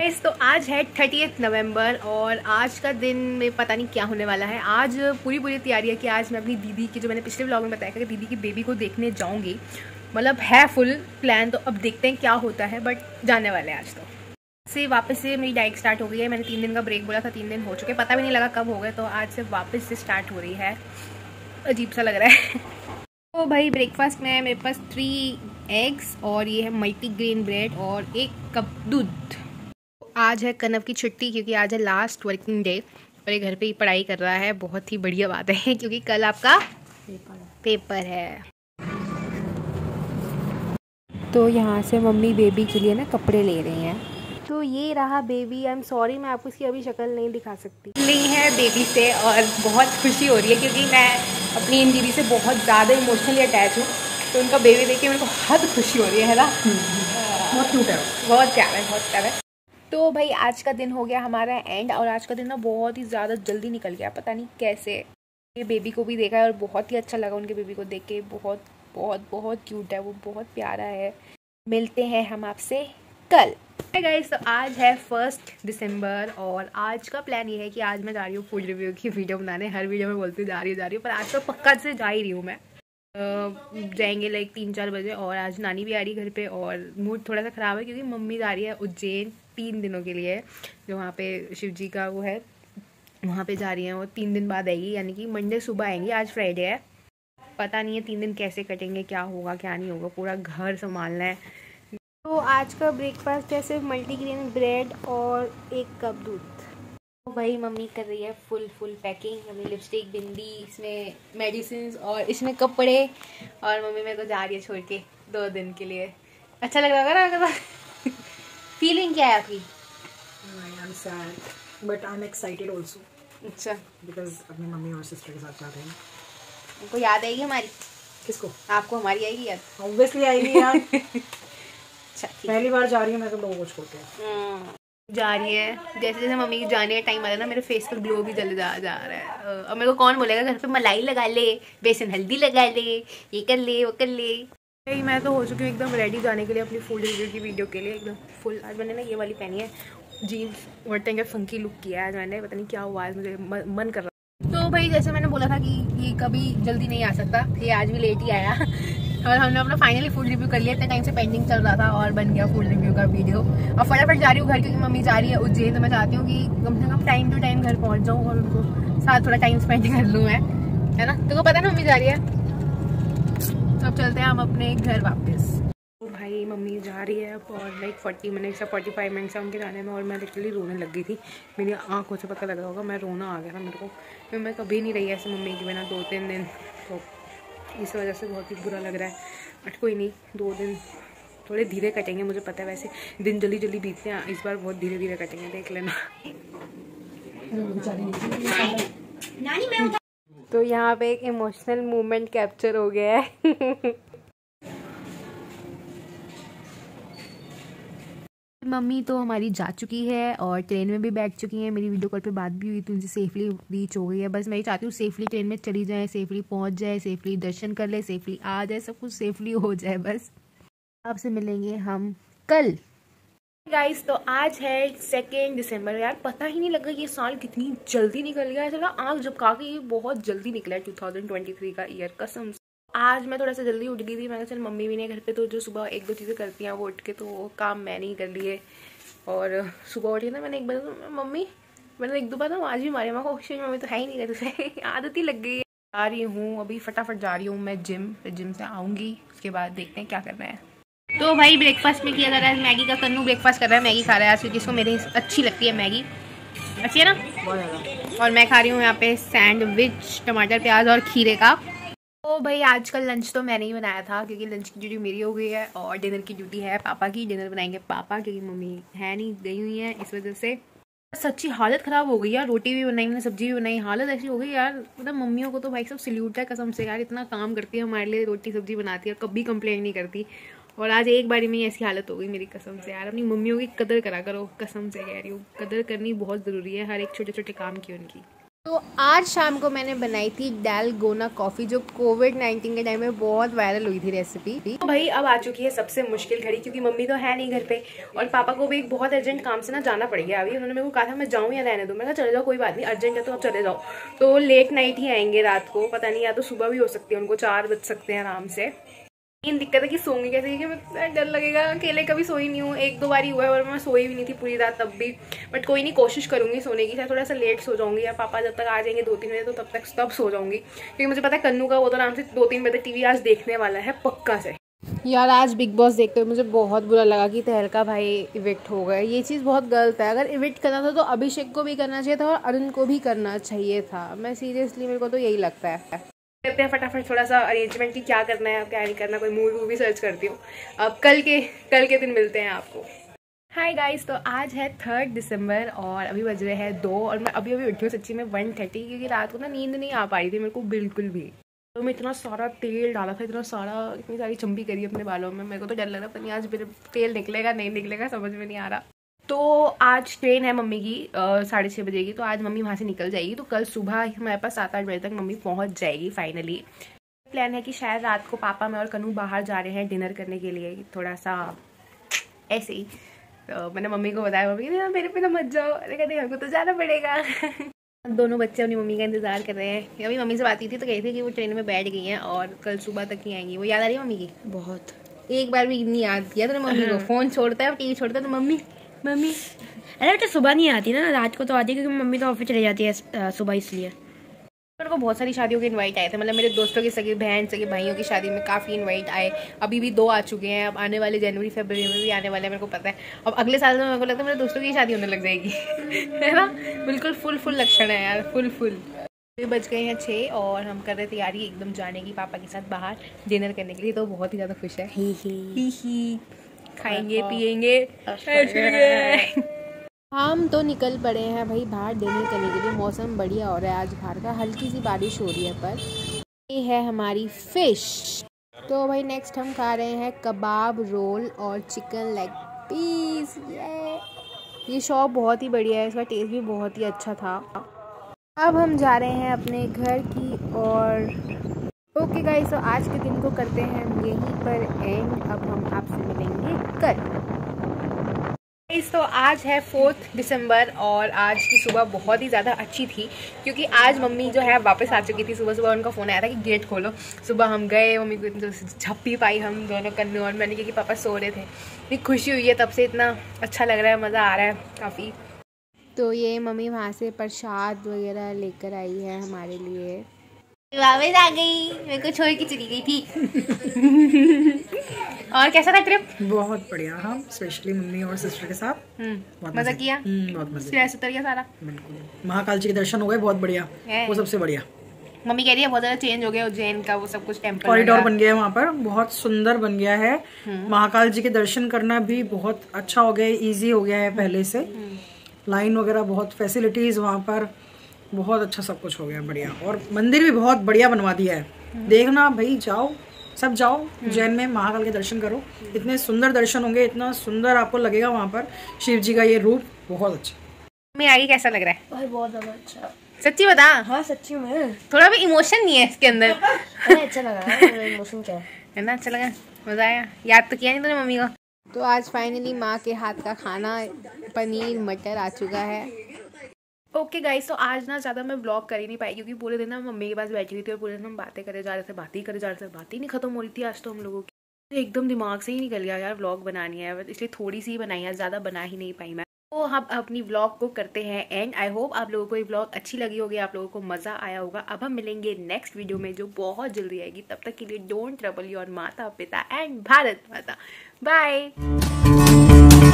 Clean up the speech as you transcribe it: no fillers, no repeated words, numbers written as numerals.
तो आज है 30 नवंबर और आज का दिन में पता नहीं क्या होने वाला है। आज पूरी तैयारी है कि आज मैं अपनी दीदी की, जो मैंने पिछले व्लॉग में बताया कि दीदी की बेबी को देखने जाऊंगी, मतलब है फुल प्लान। तो अब देखते हैं क्या होता है, बट जाने वाले हैं आज। तो से वापस से मेरी डाइट स्टार्ट हो गई है। मैंने 3 दिन का ब्रेक बोला था, 3 दिन हो चुके, पता भी नहीं लगा कब हो गए। तो आज से वापस से स्टार्ट हो रही है, अजीब सा लग रहा है। तो भाई ब्रेकफास्ट में मेरे पास 3 एग्स और ये है मल्टीग्रेन ब्रेड और 1 कप दूध। आज है कनव की छुट्टी क्योंकि आज है लास्ट वर्किंग डे और ये घर पे ही पढ़ाई कर रहा है। बहुत ही बढ़िया बात है क्योंकि कल आपका पेपर है। तो यहाँ से मम्मी बेबी के लिए ना कपड़े ले रही हैं। तो ये रहा बेबी। आई एम सॉरी, मैं आपको इसकी अभी शक्ल नहीं दिखा सकती। नहीं है बेबी से और बहुत खुशी हो रही है क्योंकि मैं अपनी इन दीदी से बहुत ज़्यादा इमोशनली अटैच हूँ। तो उनका बेबी देख के मेरे को हद खुशी हो रही है ना। बहुत क्यूट है, बहुत प्यारा है, बहुत प्यारा है। तो भाई आज का दिन हो गया हमारा एंड और आज का दिन ना बहुत ही ज़्यादा जल्दी निकल गया, पता नहीं कैसे। ये बेबी को भी देखा है और बहुत ही अच्छा लगा उनके बेबी को देख के। बहुत बहुत बहुत क्यूट है वो, बहुत प्यारा है। मिलते हैं हम आपसे कल। गाइस, तो आज है 1 दिसंबर और आज का प्लान ये है कि आज मैं जा रही हूँ फूड रिव्यू की वीडियो बनाने। हर वीडियो में बोलती हूँ जा रही हूँ, पर आज तो पक्का से जा ही रही हूँ मैं। जाएंगे लाइक 3-4 बजे। और आज नानी भी आ रही है घर पे और मूड थोड़ा सा ख़राब है क्योंकि मम्मी जा रही है उज्जैन 3 दिनों के लिए, जो वहाँ पे शिव जी का वो है, वहाँ पे जा रही हैं। वो 3 दिन बाद आएगी, यानी कि मंडे सुबह आएंगी। आज फ्राइडे है, पता नहीं है 3 दिन कैसे कटेंगे, क्या होगा क्या नहीं होगा, पूरा घर संभालना है। तो आज का ब्रेकफास्ट है सिर्फ मल्टीग्रेन ब्रेड और 1 कप दूध। तो भाई मम्मी कर रही है फुल पैकिंग। अपनी लिपस्टिक, बिंदी, इसमें मेडिसिन और इसमें कपड़े। और मम्मी मेरे को जा रही है छोड़ के 2 दिन के लिए। अच्छा लग रहा है ना? फीलिंग क्या है आपकी? I am sad, but I'm excited also. अच्छा, because अपनी मम्मी और सिस्टर के साथ जा रहे हैं। उनको याद आएगी हमारी? किसको? आपको हमारी आएगी याद? Obviously आएगी यार। अच्छा, पहली बार जा रही हूँ मैं तो लोगों को छोड़ के। जा रही है जैसे जैसे मम्मी की जाने का टाइम आ रहा है ना, मेरे फेस पर ग्लो भी जल जा रहा है। और मेरे को कौन बोलेगा घर पे मलाई लगा ले, बेसन हल्दी लगा ले, ये कर ले, वो कर ले। भाई मैं तो हो चुकी हूँ एकदम रेडी जाने के लिए अपनी फूड रिव्यू की वीडियो के लिए, एकदम फुल। आज मैंने ना ये वाली पहनी है जीन्स, वर्टिंग का फंकी लुक किया है आज मैंने। पता नहीं क्या हुआ आज, मुझे मन कर रहा। तो भाई जैसे मैंने बोला था कि ये कभी जल्दी नहीं आ सकता, ये आज भी लेट ही आया। और हमने अपना फाइनली फूड रिव्यू कर लिया। इतने टाइम से पेंडिंग चल रहा था और बन गया फूड रिव्यू का वीडियो। और फटाफट जा रही हूँ घर क्योंकि मम्मी जा रही है उज्जैन। तो मैं चाहती हूँ कि कम से कम टाइम टू टाइम घर पहुँच जाऊँ और उनको साथ थोड़ा टाइम स्पेंड कर लूँ मैं, है ना? तो पता है ना मम्मी जा रही है, तो अब चलते हैं हम अपने घर वापस। तो भाई मम्मी जा रही है और लाइक 40 मिनट्स या 45 मिनट्स है उनके जाने में। और मैं लिटरली रोने लग गई थी, मेरी आंखों से पता लग रहा होगा, मैं रोना आ गया था मेरे को क्योंकि मैं कभी नहीं रही ऐसे मम्मी के बिना 2-3 दिन। तो इस वजह से बहुत ही बुरा लग रहा है। बट कोई नहीं, 2 दिन थोड़े धीरे कटेंगे, मुझे पता है। वैसे दिन जल्दी जल्दी बीतते हैं, इस बार बहुत धीरे धीरे कटेंगे, देख लेना। तो यहाँ पे एक इमोशनल मोमेंट कैप्चर हो गया है। मम्मी तो हमारी जा चुकी है और ट्रेन में भी बैठ चुकी हैं। मेरी वीडियो कॉल पे बात भी हुई तो उनसे सेफली रीच हो गई है। बस मैं ही चाहती हूँ सेफली ट्रेन में चली जाए, सेफली पहुँच जाए, सेफली दर्शन कर ले, सेफली आ जाए, सब कुछ सेफली हो जाए बस। आपसे मिलेंगे हम कल। गाइस, तो आज है 2 दिसंबर। यार पता ही नहीं लगा ये साल कितनी जल्दी निकल गया है। चलो आँख झपका के ये बहुत जल्दी निकला है 2023 का ईयर, कसम से। आज मैं थोड़ा सा जल्दी उठ गई थी, मैं चल मम्मी भी नहीं घर पे, तो जो सुबह 1-2 चीज़ें करती हैं वो उठ के, तो वो काम मैंने ही कर लिए। और सुबह उठी ना, मैंने एक बार तो मम्मी, मैंने 1-2 बार तो आज भी मारे, मैं मम्मी तो है ही नहीं रहे, तुझे आदत ही लग गई है। आ रही हूँ अभी, फटाफट जा रही हूँ मैं जिम से आऊँगी, उसके बाद देखते हैं क्या करना है। तो भाई ब्रेकफास्ट में किया जा रहा है मैगी का। कन्नू ब्रेकफास्ट कर रहा है, मैगी खा रहा है आज क्योंकि इसको मेरी अच्छी लगती है मैगी, अच्छी है ना। और मैं खा रही हूँ यहाँ पे सैंडविच टमाटर प्याज और खीरे का। तो भाई आज का लंच तो मैंने ही बनाया था क्योंकि लंच की ड्यूटी मेरी हो गई है और डिनर की ड्यूटी है पापा की। डिनर बनाएंगे पापा क्योंकि मम्मी है नहीं, गई हुई है, इस वजह से सच्ची हालत ख़राब हो गई यार। रोटी भी बनाई मैंने, सब्जी भी बनाई, हालत ऐसी हो गई यार। मतलब मम्मियों को तो भाई सब सल्यूट है कसम से यार, इतना काम करती है हमारे लिए, रोटी सब्जी बनाती है, कभी कंप्लेन नहीं करती। और आज एक बारी में ऐसी हालत हो गई मेरी, कसम से यार। अपनी मम्मियों की कदर करा करो, कसम से कह रही हूँ, कदर करनी बहुत ज़रूरी है हर एक छोटे छोटे काम की उनकी। तो आज शाम को मैंने बनाई थी डालगोना कॉफ़ी, जो कोविड-19 के टाइम में बहुत वायरल हुई थी रेसिपी। तो भाई अब आ चुकी है सबसे मुश्किल घड़ी, क्योंकि मम्मी तो है नहीं घर पे और पापा को भी एक बहुत अर्जेंट काम से ना जाना पड़ गया। अभी उन्होंने मेरे को कहा था मैं जाऊँ या रहने दो, मैं कहा चले जाओ कोई बात नहीं, अर्जेंट है तो अब चले जाओ। तो लेट नाइट ही आएंगे रात को, पता नहीं या तो सुबह भी हो सकती है, उनको 4 बज सकते हैं आराम से। मेन दिक्कत है कि सोंगी कैसे, क्योंकि मैं डर लगेगा, अकेले कभी सोई नहीं हूँ, 1-2 बार ही हुआ है और मैं सोई भी नहीं थी पूरी रात तब भी। बट कोई नहीं, कोशिश करूंगी सोने की। थोड़ा सा लेट सो जाऊंगी या पापा जब तक आ जाएंगे 2-3 बजे तो तब सो जाऊंगी, क्योंकि मुझे पता है कन्नू का वो तो आराम से 2-3 बजे टीवी आज देखने वाला है पक्का से। यार आज बिग बॉस देखते हुए मुझे बहुत बुरा लगा कि तहलका भाई इविक्ट हो गए। ये चीज़ बहुत गलत है। अगर इविक्ट करना था तो अभिषेक को भी करना चाहिए था और अरुण को भी करना चाहिए था। मैं सीरियसली, मेरे को तो यही लगता है। करते हैं फटाफट थोड़ा सा अरेंजमेंट की क्या करना है, अब क्या नहीं करना, कोई मूवी सर्च करती हूँ। अब कल के दिन मिलते हैं आपको। हाय गाइस, तो आज है 3 दिसंबर और अभी बज रहे हैं 2 और मैं अभी उठी हूँ सच्ची में 1:30, क्योंकि रात को ना नींद नहीं आ पाई थी मेरे को बिल्कुल भी। तो मैं इतना सारा तेल डाला था, इतनी सारी चंपी करी अपने बालों में, मेरे को तो डर लग रहा था नहीं आज मेरे तेल निकलेगा नहीं निकलेगा, समझ में नहीं आ रहा। तो आज ट्रेन है मम्मी की 6:30 बजे की, तो आज मम्मी वहाँ से निकल जाएगी। तो कल सुबह हमारे पास 7-8 बजे तक मम्मी पहुँच जाएगी फाइनली। प्लान है कि शायद रात को पापा मैं और कन्नू बाहर जा रहे हैं डिनर करने के लिए, थोड़ा सा ऐसे ही। तो मैंने मम्मी को बताया, मम्मी मेरे पे तो मत जाओ, अरे कहते हमको तो जाना पड़ेगा। दोनों बच्चे अपनी मम्मी का इंतजार कर रहे हैं। अभी मम्मी से बात की थी तो कही थी कि वो ट्रेन में बैठ गई हैं और कल सुबह तक ही आएंगी। वो याद आ रही है मम्मी की बहुत, एक बार भी नहीं याद किया तो मम्मी को। फोन छोड़ता है, टीवी छोड़ता है तो मम्मी। अरे बेटा सुबह नहीं आती ना, रात को तो आती है, क्योंकि मम्मी तो ऑफिस चली जाती है सुबह, इसलिए। मेरे को बहुत सारी शादियों के इनवाइट आए थे, मतलब मेरे दोस्तों की सगी बहन सगे भाइयों की शादी में काफ़ी इनवाइट आए। अभी भी 2 आ चुके हैं, अब आने वाले जनवरी फरवरी में भी आने वाले हैं, मेरे को पता है। अब अगले साल में मेरे को लगता है मेरे दोस्तों की शादी होने लग जाएगी। है ना, बिल्कुल फुल लक्षण है यार, फुल। अभी बज गए हैं 6 और हम कर रहे तैयारी एकदम जाने की पापा के साथ बाहर डिनर करने के लिए। तो बहुत ही ज़्यादा खुश है, ही खाएंगे पियेंगे। हम तो निकल पड़े हैं भाई बाहर डिनर करने के लिए। मौसम बढ़िया हो रहा है आज बाहर का, हल्की सी बारिश हो रही है, पर ये है हमारी फिश। तो भाई नेक्स्ट हम खा रहे हैं कबाब रोल और चिकन लेग पीस। ये शॉप बहुत ही बढ़िया है, इसका टेस्ट भी बहुत ही अच्छा था। अब हम जा रहे हैं अपने घर की और ओके गाइस, तो आज के दिन को करते हैं हम यहीं पर एंड। अब हम आपसे मिलेंगे कल। तो आज है 4 दिसंबर और आज की सुबह बहुत ही ज़्यादा अच्छी थी, क्योंकि आज मम्मी जो है वापस आ चुकी थी। सुबह उनका फ़ोन आया था कि गेट खोलो। सुबह हम गए, मम्मी को इतनी झप्पी पाई हम दोनों कन्नू और मैंने, क्योंकि पापा सो रहे थे। इतनी खुशी हुई है तब से, इतना अच्छा लग रहा है, मज़ा आ रहा है काफ़ी। तो ये मम्मी वहाँ से प्रसाद वगैरह लेकर आई है हमारे लिए। वापस आ गई, मेरे को छोड़ के चली गई थी। और कैसा था ट्रिप? बहुत बढ़िया, हाँ, स्पेशली मम्मी और सिस्टर के साथ मजा किया। बहुत मजा किया सारा, बिल्कुल। महाकाल जी के दर्शन हो गए, बहुत बढ़िया, वो सबसे बढ़िया। मम्मी कह रही है बहुत ज्यादा चेंज हो गया उज्जैन का, वो सब कुछ टेम्पल कॉरिडोर बन गया है वहाँ पर, बहुत सुंदर बन गया है। महाकाल जी के दर्शन करना भी बहुत अच्छा हो गया, इजी हो गया है पहले से। लाइन वगैरह बहुत, फैसिलिटीज वहाँ पर बहुत अच्छा, सब कुछ हो गया बढ़िया। और मंदिर भी बहुत बढ़िया बनवा दिया है। देखना भाई, जाओ, सब जाओ उज्जैन में, महाकाल के दर्शन करो। इतने सुंदर दर्शन होंगे, इतना सुंदर आपको लगेगा वहाँ पर शिव जी का ये रूप, बहुत अच्छा। मैं आगे कैसा लग रहा है? बहुत ज्यादा अच्छा, सच्ची बता। हाँ सच्ची में, थोड़ा भी इमोशन नहीं है इसके अंदर। अच्छा लगा इमोशन क्या है ना, अच्छा लगा, मजा आया। याद तो किया नहीं तूने मम्मी को? तो आज फाइनली माँ के हाथ का खाना पनीर मटर आ चुका है। ओके गाइस, तो आज ना ज़्यादा मैं ब्लॉग कर ही नहीं पाई, क्योंकि पूरे दिन ना मम्मी के पास बैठी हुई थी और पूरे दिन हम बातें करे जा रहे थे, बात ही नहीं खत्म हो रही थी आज तो हम लोगों की। एकदम दिमाग से ही निकल गया यार व्लॉग बनानी है, इसलिए थोड़ी सी बनाई है, ज़्यादा बना ही नहीं पाई मैं। तो हम अपनी व्लॉग को करते हैं एंड। आई होप आप लोगों को ये व्लॉग अच्छी लगी होगी, आप लोगों को मज़ा आया होगा। अब हम मिलेंगे नेक्स्ट वीडियो में जो बहुत जल्दी आएगी। तब तक के लिए डोंट ट्रबल योर माता पिता एंड भारत माता। बाय।